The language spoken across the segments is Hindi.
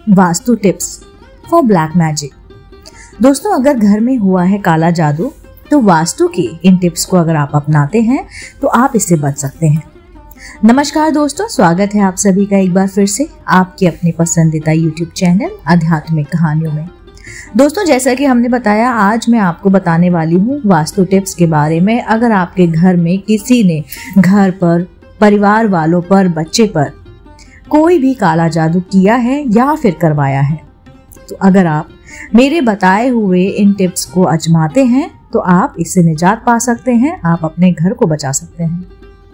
Vastu tips for black magic. दोस्तों, अगर घर में हुआ है काला जादू तो वास्तु की इन टिप्स को अगर आप अपनाते हैं तो आप इससे बच सकते हैं। नमस्कार दोस्तों, स्वागत है आप सभी का एक बार फिर से आपके अपने पसंदीदा YouTube चैनल आध्यात्मिक कहानियों में। दोस्तों, जैसा कि हमने बताया, आज मैं आपको बताने वाली हूँ वास्तु टिप्स के बारे में। अगर आपके घर में किसी ने घर पर, परिवार वालों पर, बच्चे पर कोई भी काला जादू किया है या फिर करवाया है, तो अगर आप मेरे बताए हुए इन टिप्स को आजमाते हैं तो आप इससे निजात पा सकते हैं, आप अपने घर को बचा सकते हैं।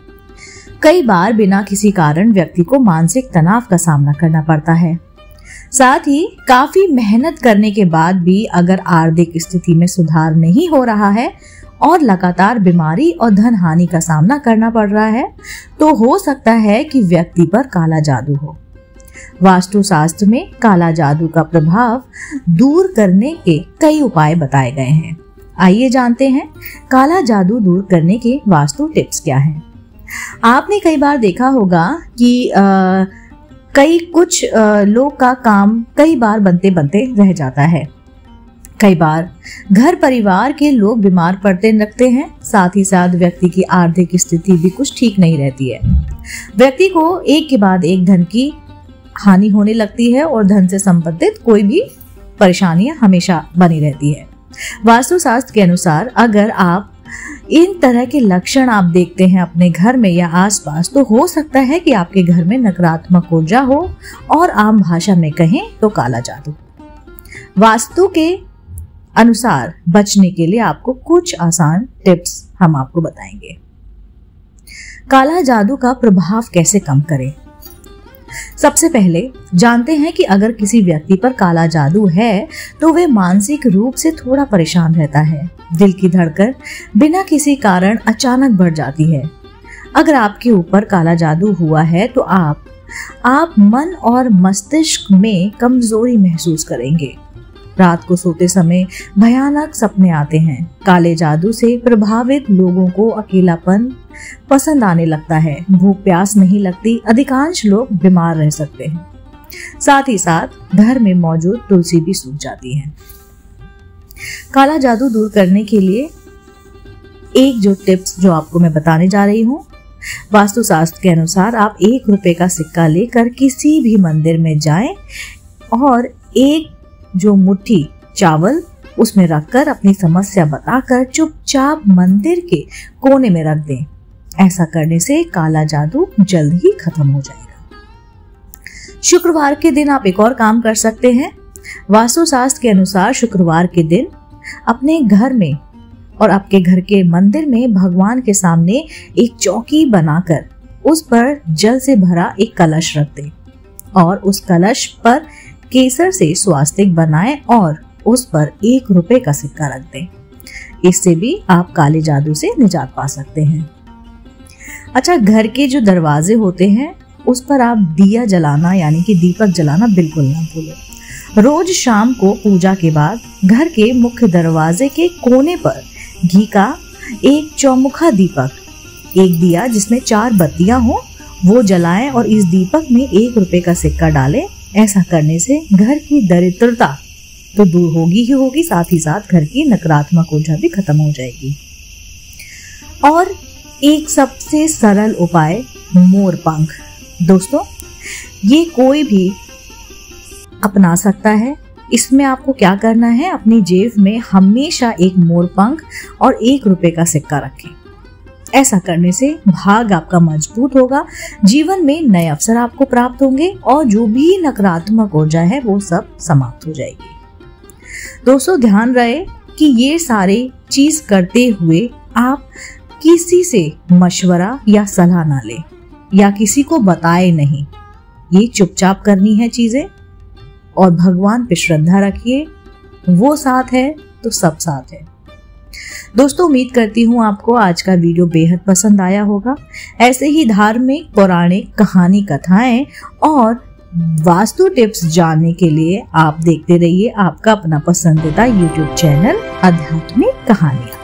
कई बार बिना किसी कारण व्यक्ति को मानसिक तनाव का सामना करना पड़ता है। साथ ही काफी मेहनत करने के बाद भी अगर आर्थिक स्थिति में सुधार नहीं हो रहा है और लगातार बीमारी और धन हानि का सामना करना पड़ रहा है, तो हो सकता है कि व्यक्ति पर काला जादू हो। वास्तु शास्त्र में काला जादू का प्रभाव दूर करने के कई उपाय बताए गए हैं। आइए जानते हैं काला जादू दूर करने के वास्तु टिप्स क्या हैं। आपने कई बार देखा होगा कि कुछ लोग का काम कई बार बनते बनते रह जाता है। कई बार घर परिवार के लोग बीमार पड़ते लगते हैं, साथ ही साथ व्यक्ति की आर्थिक स्थिति भी कुछ ठीक नहीं रहती है। व्यक्ति को एक के बाद एक धन की हानि होने लगती है और धन से संबंधित कोई भी परेशानियां हमेशा बनी रहती है। वास्तु शास्त्र के अनुसार अगर आप इन तरह के लक्षण आप देखते हैं अपने घर में या आसपास, तो हो सकता है कि आपके घर में नकारात्मक ऊर्जा हो और आम भाषा में कहें तो काला जादू। वास्तु के अनुसार बचने के लिए आपको कुछ आसान टिप्स हम आपको बताएंगे। काला जादू का प्रभाव कैसे कम करें। सबसे पहले जानते हैं कि अगर किसी व्यक्ति पर काला जादू है तो वे मानसिक रूप से थोड़ा परेशान रहता है। दिल की धड़कन बिना किसी कारण अचानक बढ़ जाती है। अगर आपके ऊपर काला जादू हुआ है तो आप मन और मस्तिष्क में कमजोरी महसूस करेंगे। रात को सोते समय भयानक सपने आते हैं। काले जादू से प्रभावित लोगों को अकेलापन पसंद आने लगता है, भूख प्यास नहीं लगती, अधिकांश लोग बीमार रह सकते हैं। साथ ही साथ घर में मौजूद तुलसी भी सूख जाती है। काला जादू दूर करने के लिए एक जो टिप्स जो आपको मैं बताने जा रही हूँ, वास्तु शास्त्र के अनुसार आप ₹1 का सिक्का लेकर किसी भी मंदिर में जाएं और एक जो मुट्ठी चावल उसमें रखकर अपनी समस्या बताकर चुपचाप मंदिर के कोने में रख दें। ऐसा करने से काला जादू जल्द ही खत्म हो जाएगा। शुक्रवार के दिन आप एक और काम कर सकते हैं। वास्तु शास्त्र के अनुसार शुक्रवार के दिन अपने घर में और आपके घर के मंदिर में भगवान के सामने एक चौकी बनाकर उस पर जल से भरा एक कलश रख दें और उस कलश पर केसर से स्वास्तिक बनाएं और उस पर ₹1 का सिक्का रख दें। इससे भी आप काले जादू से निजात पा सकते हैं। अच्छा, घर के जो दरवाजे होते हैं उस पर आप दिया जलाना यानी कि दीपक जलाना बिल्कुल ना भूलें। रोज शाम को पूजा के बाद घर के मुख्य दरवाजे के कोने पर घी का एक चौमुखा दीपक, एक दिया जिसमें 4 बत्तियां हो, वो जलाएं और इस दीपक में ₹1 का सिक्का डालें। ऐसा करने से घर की दरिद्रता तो दूर होगी ही होगी, साथ ही साथ घर की नकारात्मक ऊर्जा भी खत्म हो जाएगी। और एक सबसे सरल उपाय, मोर पंख। दोस्तों, ये कोई भी अपना सकता है। इसमें आपको क्या करना है, अपनी जेब में हमेशा एक मोर पंख और ₹1 का सिक्का रखें। ऐसा करने से भाग आपका मजबूत होगा, जीवन में नए अवसर आपको प्राप्त होंगे और जो भी नकारात्मक ऊर्जा है वो सब समाप्त हो जाएगी। दोस्तों, ध्यान रहे कि ये सारे चीज करते हुए आप किसी से मशवरा या सलाह ना लें या किसी को बताए नहीं। ये चुपचाप करनी है चीजें और भगवान पे श्रद्धा रखिए। वो साथ है तो सब साथ है। दोस्तों, उम्मीद करती हूँ आपको आज का वीडियो बेहद पसंद आया होगा। ऐसे ही धार्मिक, पौराणिक, कहानी, कथाएं और वास्तु टिप्स जानने के लिए आप देखते रहिए आपका अपना पसंदीदा YouTube चैनल आध्यात्मिक कहानियां।